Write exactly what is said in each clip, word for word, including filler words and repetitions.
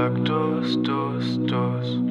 Cactus, tus, tus.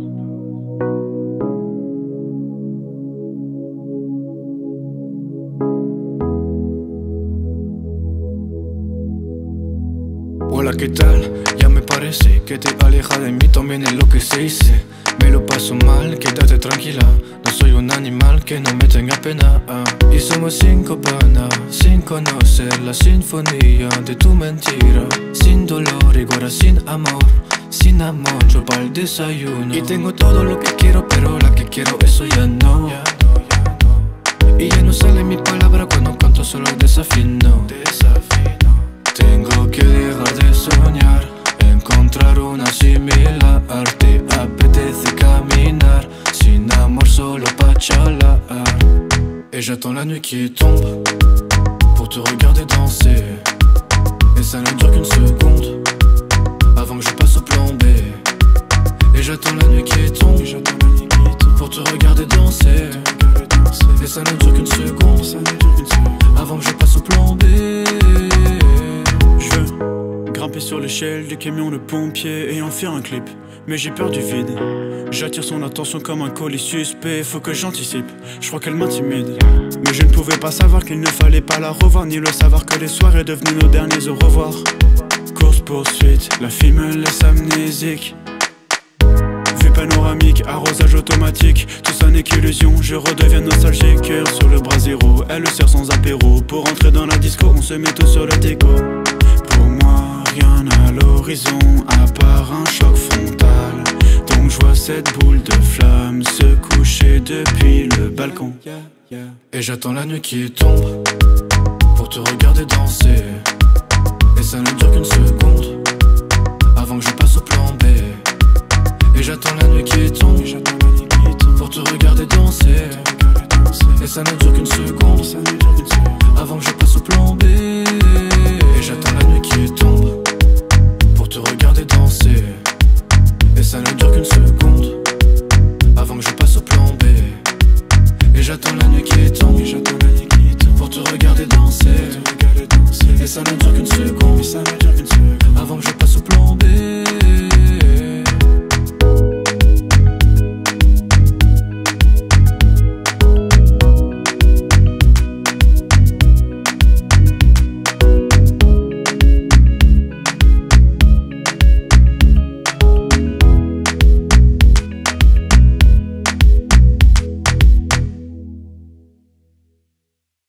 Hola, ¿qué tal? Ya me parece que te aleja de mí también es lo que se dice. Me lo paso mal, quédate tranquila. No soy un animal que no me tenga pena. ah. Y somos cinco panas, sin conocer la sinfonía de tu mentira. Sin dolor y ahora sin amor. Sin amor, yo para el desayuno. Y tengo todo lo que quiero, pero la que quiero eso ya no. Ya no, ya no. Y ya no sale mi palabra cuando canto, solo desafino. Desafino. Tengo que dejar de soñar, encontrar una similar. Te apetece caminar, sin amor solo pa' charlar. Et j'attends la nuit qui tombe pour te regarder danser. Et ça ne dure qu'une seconde avant que je passe au plan B. Et j'attends la nuit qui tombe pour te regarder danser. Et ça ne dure qu'une seconde avant que je passe au plan B. Grimper sur l'échelle du camion de pompier et en faire un clip. Mais j'ai peur du vide. J'attire son attention comme un colis suspect. Faut que j'anticipe, je crois qu'elle m'intimide. Mais je ne pouvais pas savoir qu'il ne fallait pas la revoir, ni le savoir que les soirées devenaient nos derniers au revoir. Course poursuite, la fille me laisse amnésique. Vue panoramique, arrosage automatique. Tout ça n'est qu'illusion, je redeviens nostalgique. Cœur sur le bras zéro, elle le serre sans apéro. Pour entrer dans la disco, on se met tout sur le déco. Pour moi, rien à l'horizon, à part un choc frontal. Donc je vois cette boule de flamme se coucher depuis le balcon. Et j'attends la nuit qui tombe pour te regarder danser. Et ça ne dure qu'une seconde avant que je passe au plan B. Et j'attends la nuit qui tombe pour te regarder danser. Et ça ne dure qu'une seconde avant que je passe au plan B. Et j'attends la nuit qui tombe pour te regarder danser. Et ça ne dure qu'une seconde avant que je passe au plan